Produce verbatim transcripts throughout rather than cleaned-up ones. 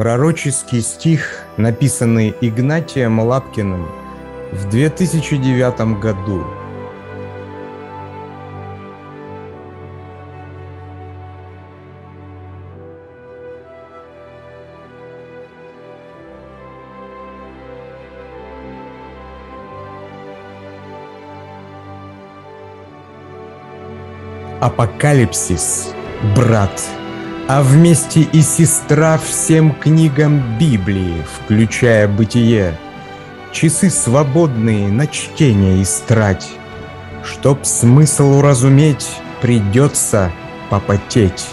Пророческий стих, написанный Игнатием Лапкиным в две тысячи девятом году. Апокалипсис, брат, а вместе и сестра всем книгам Библии, включая Бытие, часы свободные на чтение истрать. Чтоб смысл уразуметь, придется попотеть.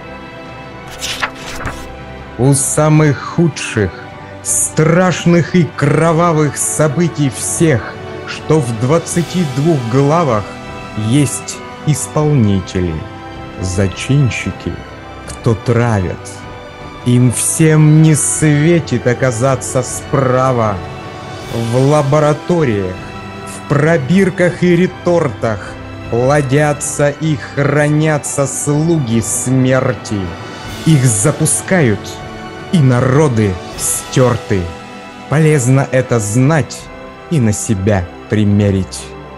У самых худших, страшных и кровавых событий всех, что в двадцати двух главах, есть исполнители, зачинщики, кто травят. Им всем не светит оказаться справа. В лабораториях, в пробирках и ретортах плодятся и хранятся слуги смерти. Их запускают, и народы стерты. Полезно это знать и на себя примерить.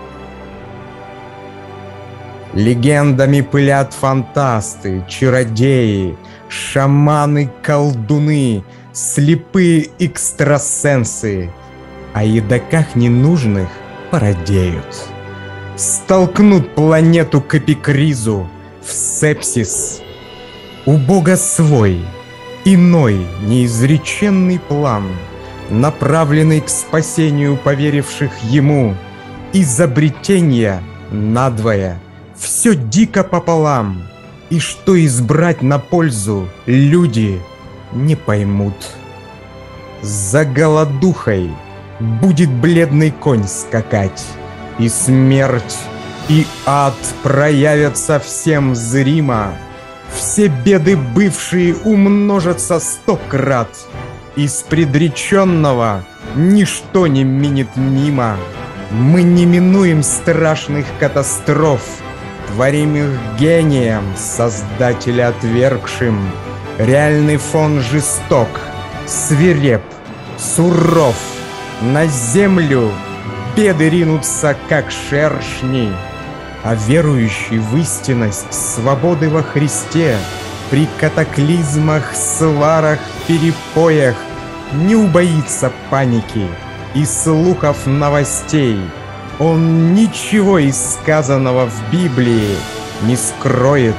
Легендами пылят фантасты, чародеи, шаманы, колдуны, слепые экстрасенсы. О едоках ненужных порадеют. Столкнут планету к эпикризу, в сепсис. У Бога свой, иной, неизреченный план, направленный к спасению поверивших Ему. Изобретения надвое, все дико пополам, и что избрать на пользу люди не поймут. За голодухой будет бледный конь скакать, и смерть, и ад проявят совсем зримо. Все беды бывшие умножатся сто крат, из предреченного ничто не минет мимо. Мы не минуем страшных катастроф, творимых гением, создателя отвергшим. Реальный фон жесток, свиреп, суров. На землю беды ринутся, как шершни. А верующий в истинность свободы во Христе при катаклизмах, сварах, перепоях не убоится паники и слухов новостей. Он ничего из сказанного в Библии не скроет.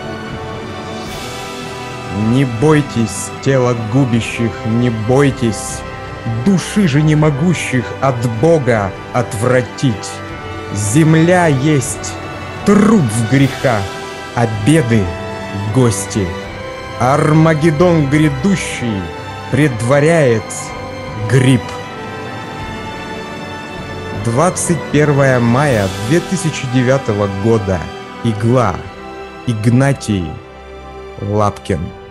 Не бойтесь тела губящих, не бойтесь души же не могущих от Бога отвратить. Земля есть труп в грехах, а беды — гости. Армагеддон грядущий предваряет грипп. двадцать первое мая две тысячи девятого года. Игла. Игнатий Лапкин.